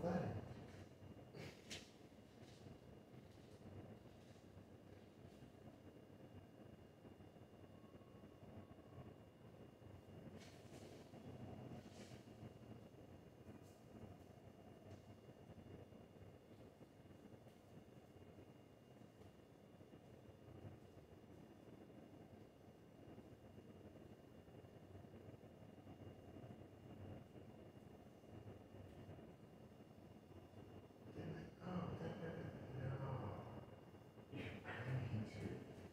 sudden. They're like, oh, no. I need to.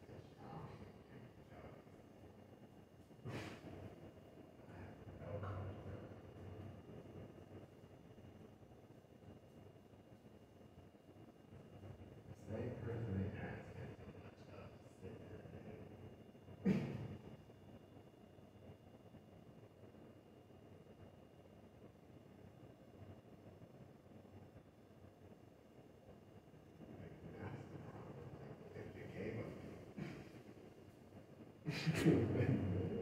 No comment. Same person they asking so much of. Sit there and that's the problem. Like, if you gave us.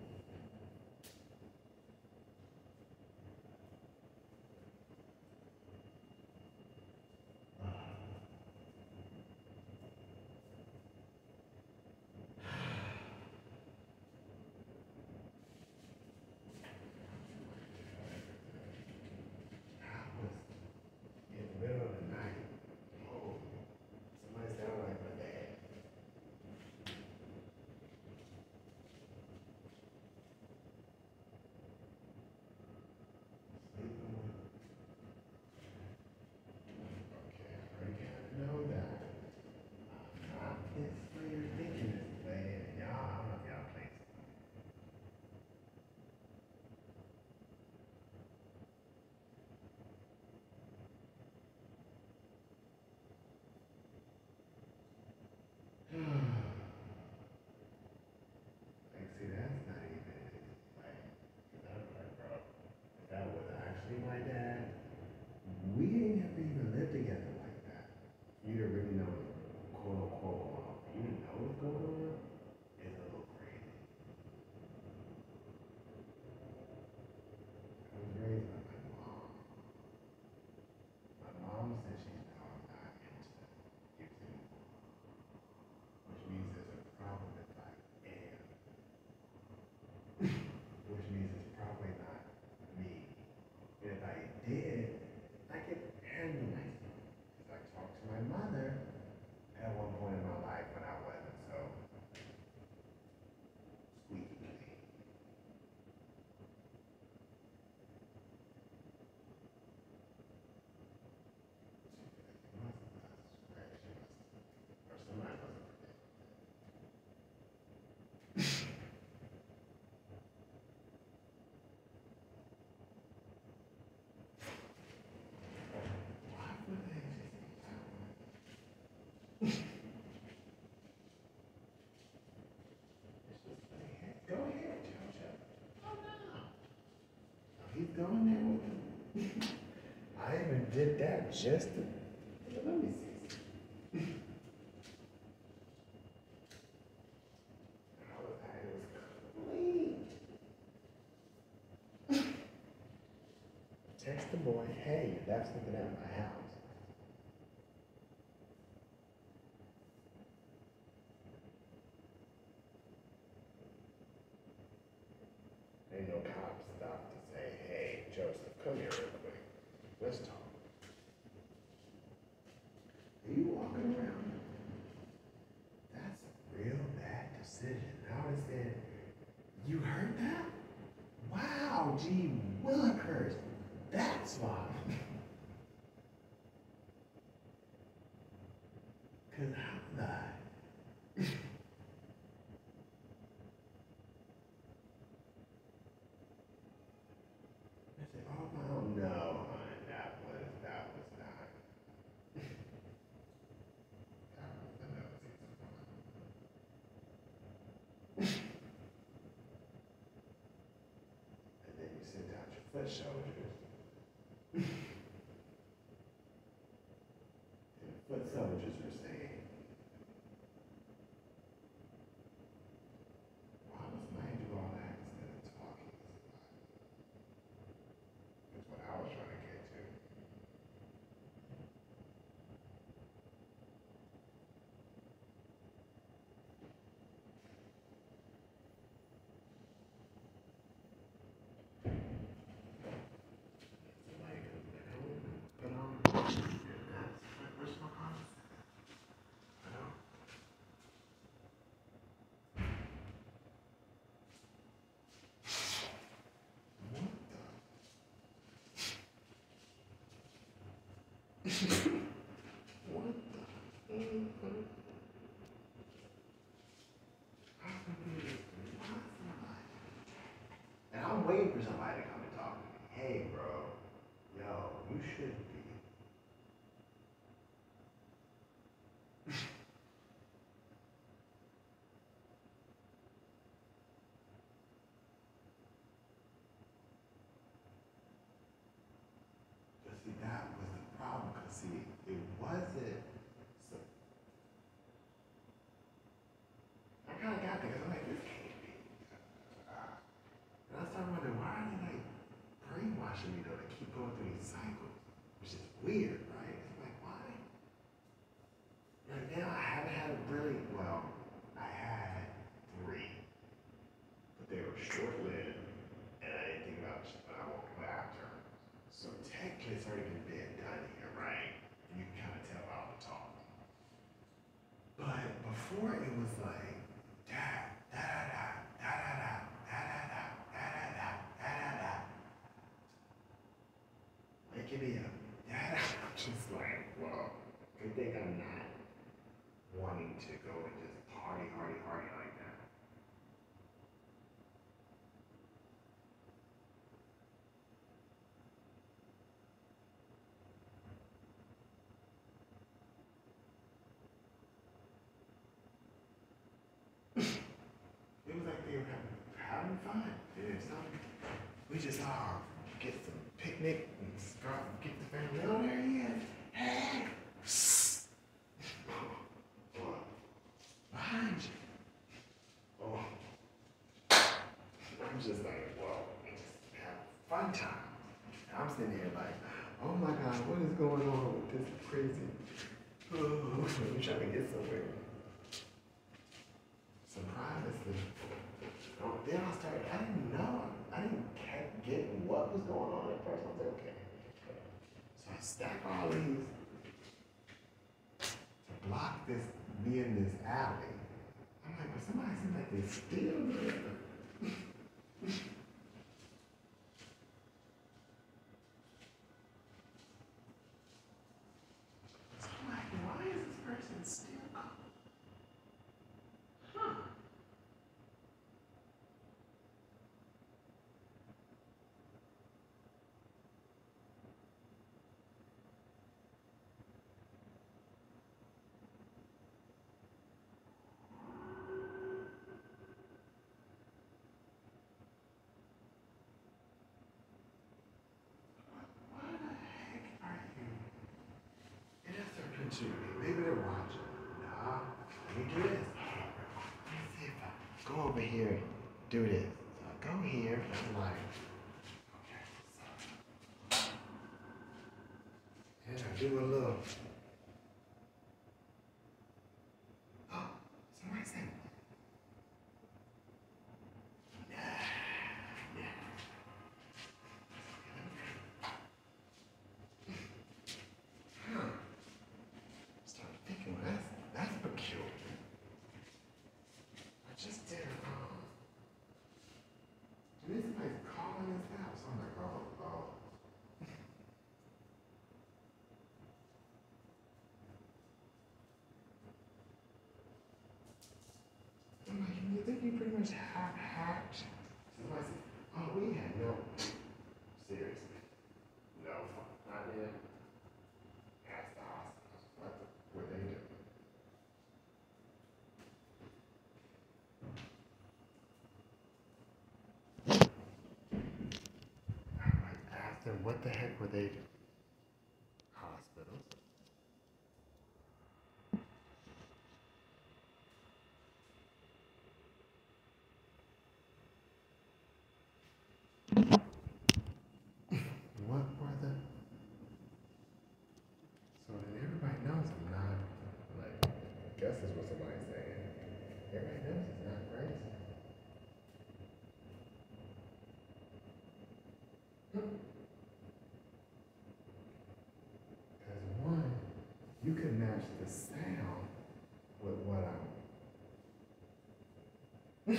I was in the middle of the night. Oh, somebody sounded like my dad. Sleeping with. Okay, I already kind of know that. I'm not this way you're thinking this way. And y'all, I don't know if y'all play. Like, see, that's not even like, 'cause I'm like, bro, if that was actually my dad, we didn't have to even live together like that. You'd have really known, quote unquote, going on. You didn't know what's going on. It's a little crazy. I was raised by my mom. My mom said she's now not into YouTube, which means there's a problem if I am, which means it's probably not me. And if I did, I could handle myself. Because I talked to my mother at one point in my life when I wasn't so squeaky clean. She'd be like, you must, I swear she must, or somebody must have predicted. Why would they just be telling? It's just like, hey, go ahead, JoJo. Oh no. No, he's going there with him. I even did that just to, let me see. How was that? It was clean. Text the boy, hey, you left something at my house. Ain't no cop stopped to say, hey, Joseph, come here real quick. Let's talk. Are you walking around? That's a real bad decision. Now it said, you heard that? Wow, gee willikers. That's why. Cause how the I said, oh no, no, hon, that was not. That was the nosiest one. And then you sent out your foot soldiers. And the foot soldiers were saying, why must mine do all that instead of talking to somebody? That's what I was trying to get to. What the? How confused was I? And I'm waiting for somebody to come and talk to me. Hey, bro, yo, you should be. But see, that was the problem. Cause see, it wasn't. So I kind of got there. 'Cause I'm like, this can't be. And I started wondering why are they like brainwashing me though to keep going through these cycles, which is weird, right? It's like why? Right now I haven't had a really well. I had three, but they were short-lived, and I didn't think about when I woke up after. So technically, it's already been done here, right? And you can kind of tell by the talk. But before it was like da da da da da da da da da da da da da da. Waking me up. Da da. I'm just like, whoa. Good thing I'm not wanting to go and just party like that. It was like they were having fun. Yeah, something. We just get some picnic and start get the family. Oh, there he is. Hey. Behind you. Oh. I'm just like, whoa, we just have a fun time. And I'm sitting here like, oh my God, what is going on with this crazy? Oh, we're trying to get somewhere. Some privacy. Oh, then I started, I didn't know. I didn't get what was going on at first. I was like, okay. So I stack all these to block this, me in this alley. I'm like, but somebody seems like they still there. So I'm like, why is this person still coming? Huh. What the heck are you? And I start pinching me. Maybe they're watching. Nah, let me do this. Let me see if I go over here and do this. So I go here and I'm like, okay, so, and I do a little. Oh, somebody said, nah, nah. Huh. Start thinking, well, that's peculiar. I just did and this somebody's calling this out. So I'm like, oh. I'm like, you think you pretty much have hacked? Somebody said, oh, we had no. Seriously. No, not yet. Ask the hospitals. What they do. I'm like, ask them what the heck were they doing? Hospitals. What were the? So then everybody knows I'm not like. I guess that's what somebody's saying. Everybody knows it's not crazy. Because one, you can match the sound with what I'm.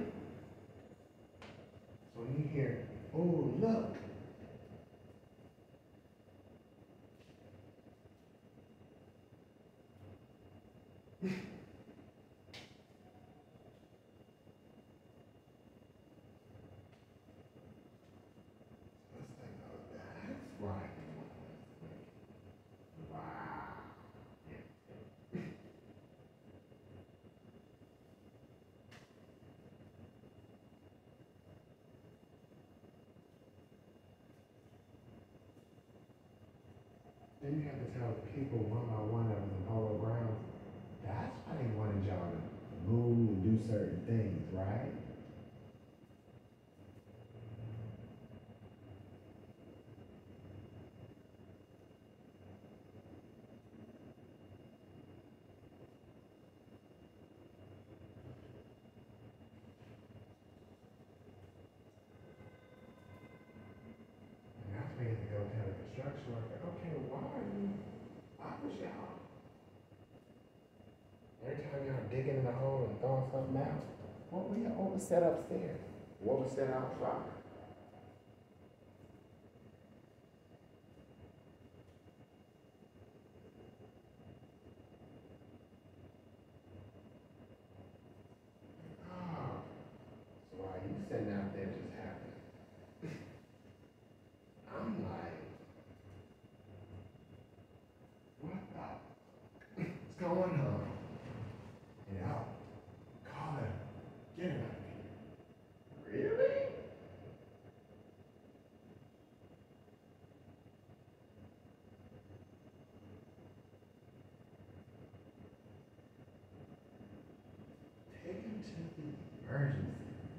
So when you hear, oh look, why they want us. Like, wow. Yeah. Then you have to tell people one by one that was in Polo Grounds. That's why they wanted y'all to move and do certain things, right? And that's why you have to go tell the construction worker, okay, why are you, why was y'all, every time y'all digging in the hole and throwing something out, what was set upstairs? What was set outside? Oh, so while you sitting out there just happening, I'm like, what the, what's going on? You know, call him, get him out of here. Really? Take him to the emergency.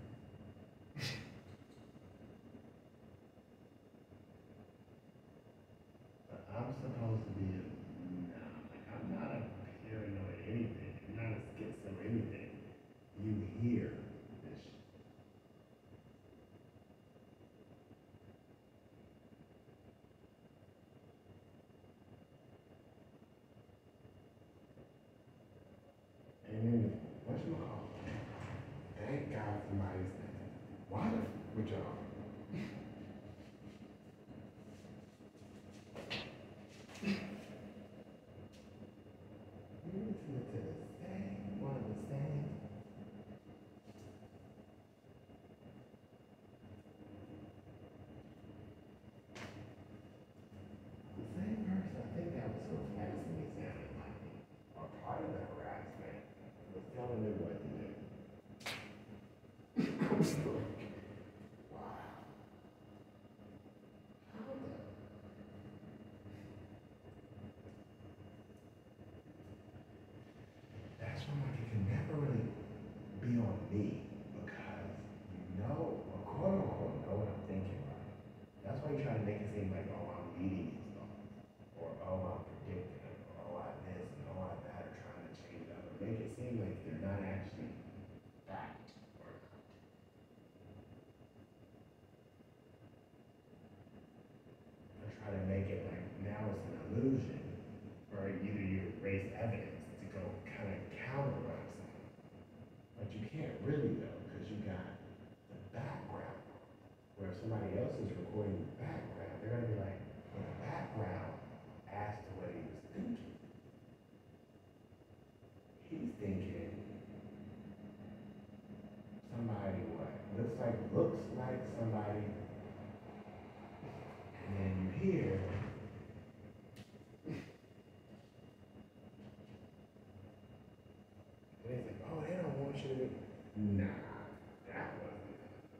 But I'm supposed to be a, nah, like I'm not a paranoid anything. I'm not a schizo anything. You hear this shit. And then, whatchamacallit? Thank God somebody's saying, why the f would y'all? You listening to the same, one of the same, the same person I think that was harassing me sounded like me. Or part of the harassment was telling me what to do. I was like, wow. How the that's why like it can never really be on me because you know, or quote unquote, know what I'm thinking, right? That's why you try to make it seem like, oh, I'm leading these thoughts, or oh, I'm predicting them, or oh, I this, and oh, I that, or trying to change up, or make it seem like they're not actually fact or not. Or try to make it like now it's an illusion, or either you erase evidence to go kind of counter what I'm saying. But you can't really though, because you got the background. Where if somebody else is recording the background, they're gonna be like, well, the background as to what he was thinking. He's thinking somebody what? Looks like somebody, and then you hear, and it's like, oh, they don't want you to be. Nah, that wasn't.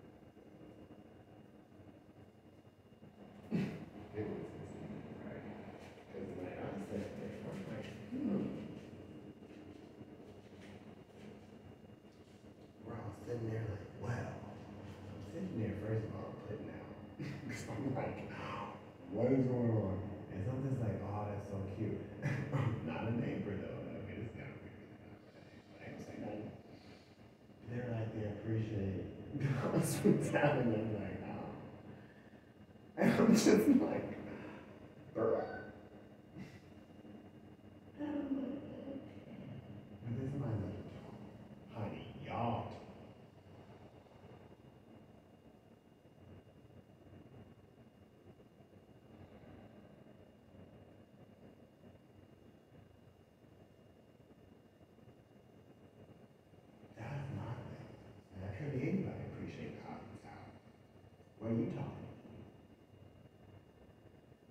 It was right. Because like I'm sitting there, I'm like, we're all sitting there like, well, I'm sitting there first of all putting out. So I'm like, what is going on? And something's like, oh, that's so cute. Not a neighbor though. I mean, it's kind of weird. I ain't say nothing. They're like, they appreciate hospitality. And I'm like, oh. And I'm just like, bruh. And I'm like, okay. But then somebody's like, honey, y'all. That's my thing. And that could be anybody appreciate the hospitality. What are you talking?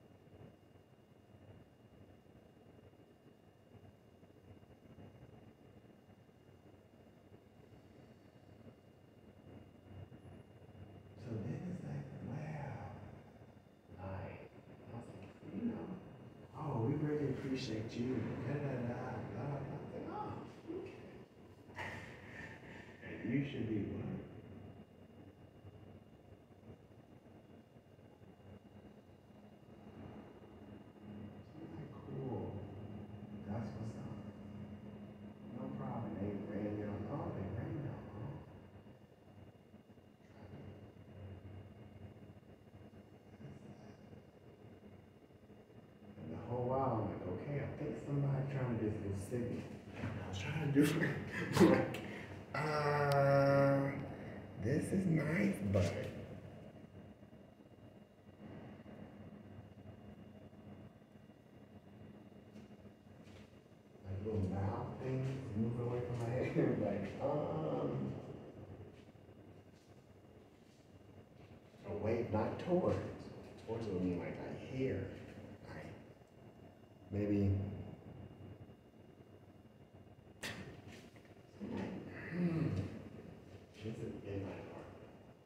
appreciate you. Da, da, da, blah, blah. I was like, oh, okay. And you should be what? I'm like, cool. That's what's up. No problem. They ran you on. Oh, they ran you on. Oh. And the whole while, I'm like, okay, I think somebody trying to just get sick. I was trying to do like, this is nice, but like little mouth things moving away from my head, like, away, not towards. Towards would mean like I hear, like maybe. This is in my apartment.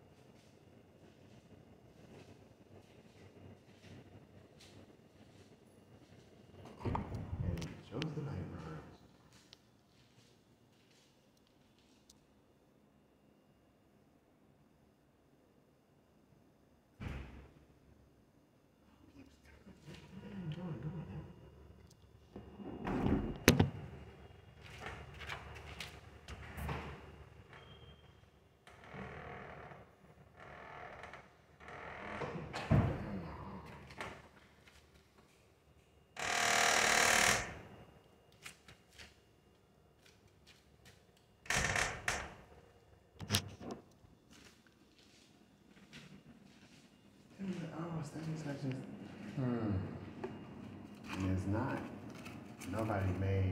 And it shows the nightmares. Oh, study sessions. And it's not. Nobody made.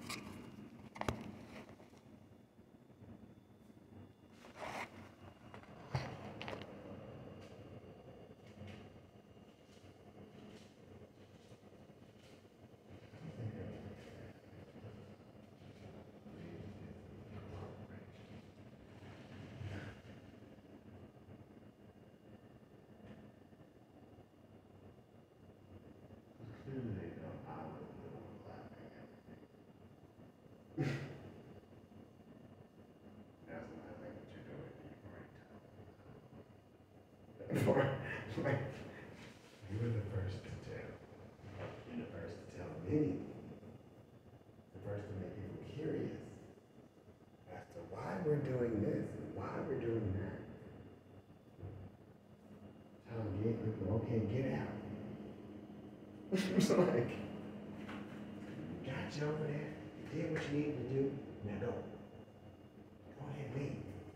Clearly they know I was the one laughing at everything. That's what I think what you're doing. You've already told me. You were the first to tell. You're the first to tell me. The first to make people curious as to why we're doing this and why we're doing that. Tell them, get, okay, get out. It's like, got you over there. You did what you needed to do. Now go. Go ahead, leave.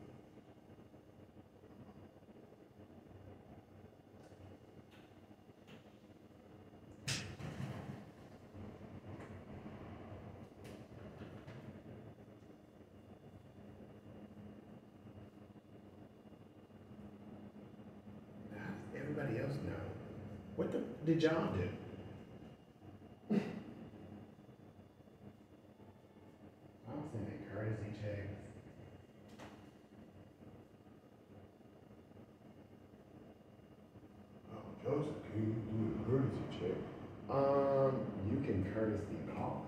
How does everybody else know? What the did y'all do? I'm sending courtesy checks. Oh, Joseph, can you do a courtesy check? You can courtesy call.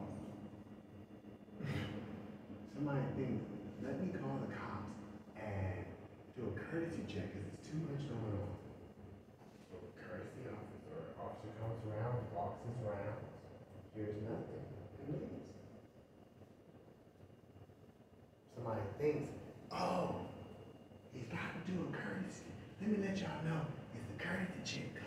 Somebody thinks, let me call the cops and do a courtesy check because there's too much going on. So a courtesy officer comes around, walks us around, hears nothing, and leaves. Somebody thinks, oh, he's got to do a courtesy. Let me let y'all know, it's the courtesy check